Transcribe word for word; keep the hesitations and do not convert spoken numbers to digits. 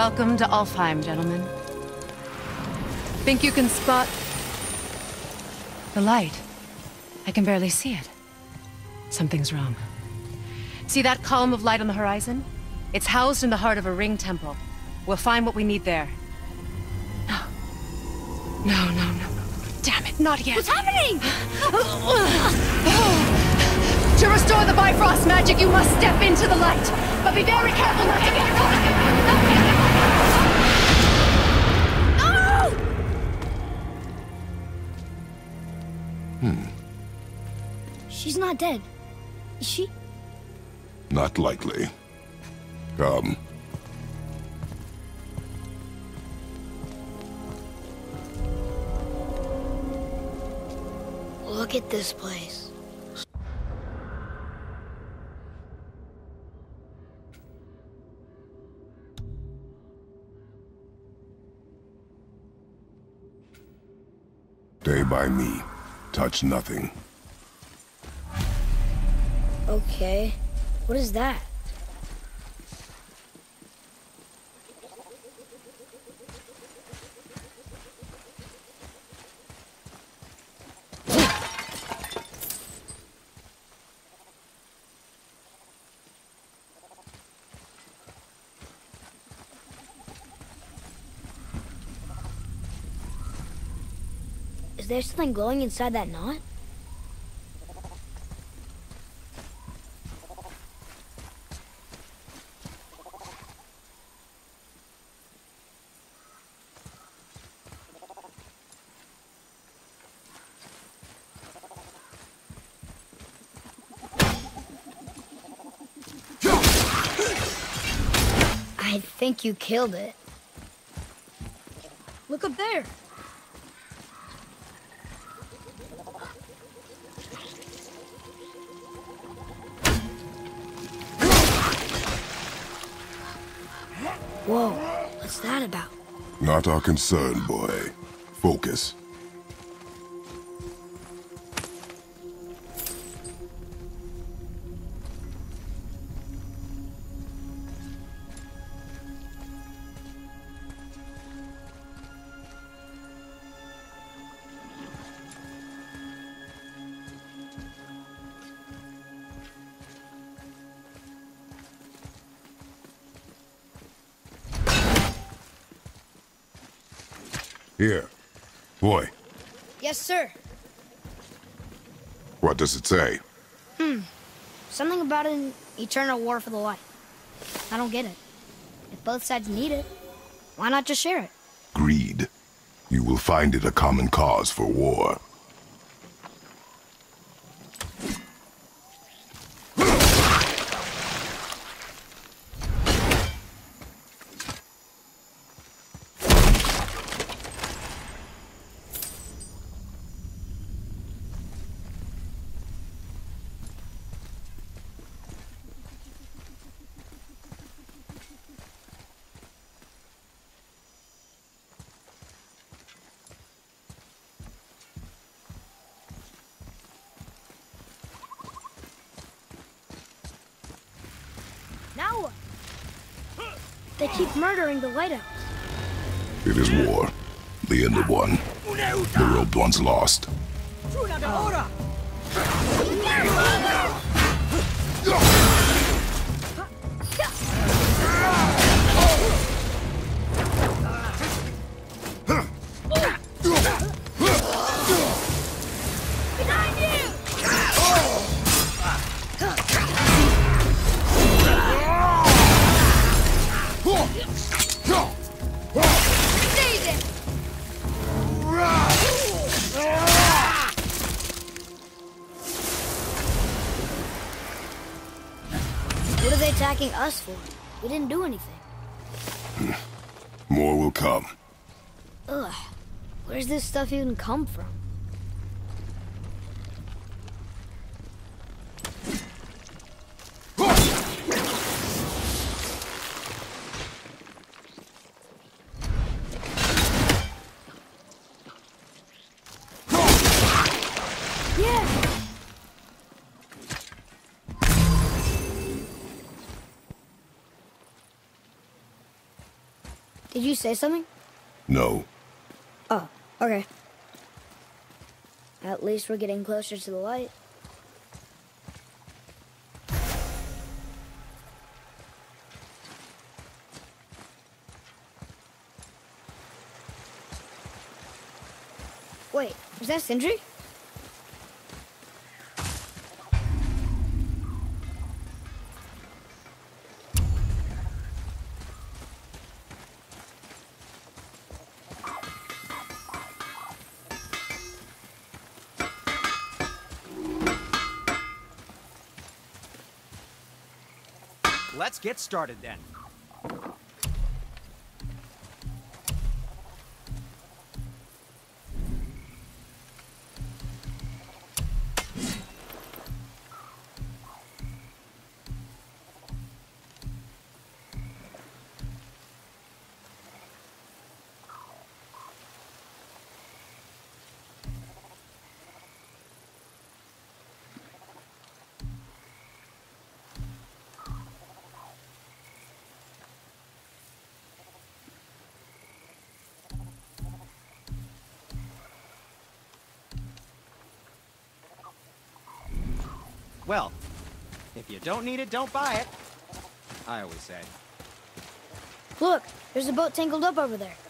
Welcome to Alfheim, gentlemen. Think you can spot the light? I can barely see it. Something's wrong. See that column of light on the horizon? It's housed in the heart of a ring temple. We'll find what we need there. No. No, no, no, no. Damn it, not yet. What's happening? To restore the Bifrost magic, you must step into the light. But be very careful not to get caught. Hmm. She's not dead. Is she? Not likely. Come. Look at this place. Stay by me. Touch nothing. Okay. What is that? Is there something glowing inside that knot? I think you killed it. Look up there. Whoa, what's that about? Not our concern, boy. Focus. Here. Boy. Yes, sir. What does it say? Hmm. Something about an eternal war for the light. I don't get it. If both sides need it, why not just share it? Greed. You will find it a common cause for war. Now what? They keep murdering the lighthouse. It is war. The end of one. The robed one's lost. What are they attacking us for? We didn't do anything. More will come. Ugh. Where's this stuff even come from? Yeah! Did you say something? No. Oh, okay. At least we're getting closer to the light. Wait, is that Sindri? Let's get started then. Well, if you don't need it, don't buy it. I always say. Look, there's a boat tangled up over there.